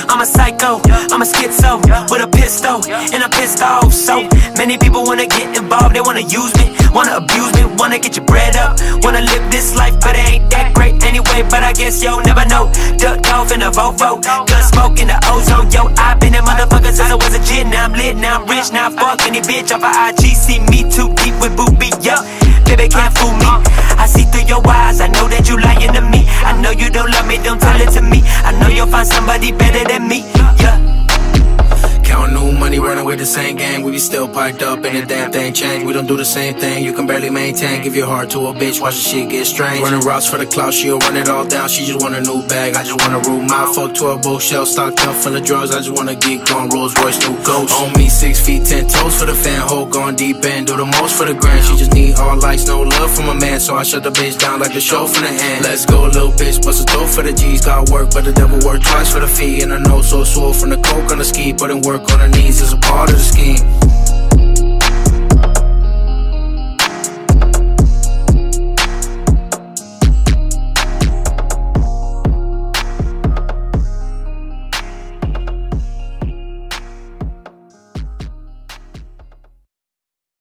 I'm a psycho, I'm a schizo with a pistol and a pissed off. So many people wanna get involved, they wanna use me, wanna abuse me, wanna get your bread up, wanna live this life, but it ain't that great anyway. But I guess you'll never know. Ducked off in a Volvo, gun smoke in the ozone. Yo, I been in motherfuckers since I was a kid. Now I'm lit, now I'm rich, now I fuck any bitch off of IG. See me too deep with Booby, yeah. Baby can't fool me. I see through your eyes, I know that you lying to me. I know you don't love me, don't tell it to me. I know you'll find somebody better than me, yeah. Counting new money, running with the same gang. We be still piped up and the damn thing changed. We don't do the same thing, you can barely maintain. Give your heart to a bitch, watch the shit get strange. Running routes for the clout, she'll run it all down. She just want a new bag, I just want a room out. Fuck 12 bookshelf, stocked up full of drugs. I just wanna get gone, Rolls Royce, new ghost. On me 6 feet, 10 toes for the fan. Hole gone deep end, do the most for the grand. She just need all lights, no love from a man. So I shut the bitch down like the show from the end. Let's go, little bitch, bust a toe for the G's. Got work, but the devil worked twice for the fee. And I know so swole from the coke on the ski, putting work on her knees is a part of the scheme.